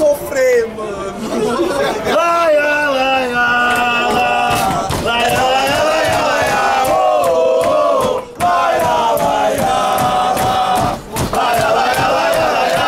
sofrer, mano. Laia, laia, laia, laia, laia, laia, oh, laia, laia, laia, laia, laia, laia,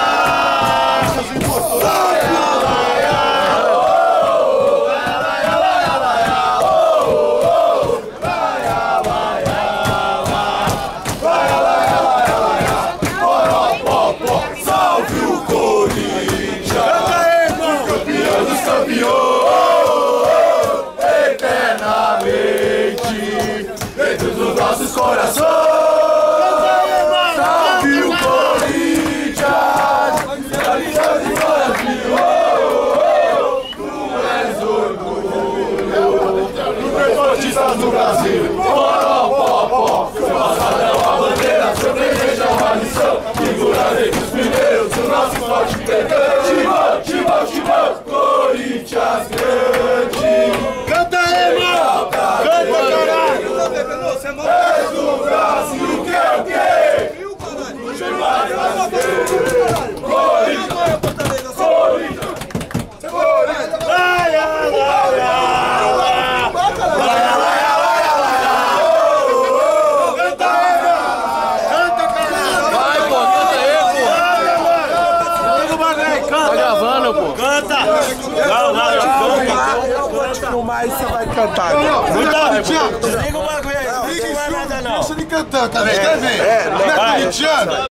salve o Corinthians, campeão dos campeões, eternamente dentro dos nossos corações. Salve o Corinthians, campeão de Brasil, tu és orgulho dos esportistas do Brasil. Seu passado é uma bandeira, seu presente é uma lição. Figura entre os primeiros, o nosso forte perdeu. Timão, Timão, Corinthians grande. Canta aí, mano! Canta, caralho! És do Brasil, o que é o quê? Corinthians! Laia, laia, laia, laia, laia, laia. Canta aí, canta, caralho! Vai, pô, canta aí, pô! Pega o bagulho aí, canta! Tá gravando, pô! Canta! Não, Eu vou te filmar e você vai cantar. desliga o bagulho aí, não vai nada não. Deixa ele cantando, tá vendo? Não é corintiano?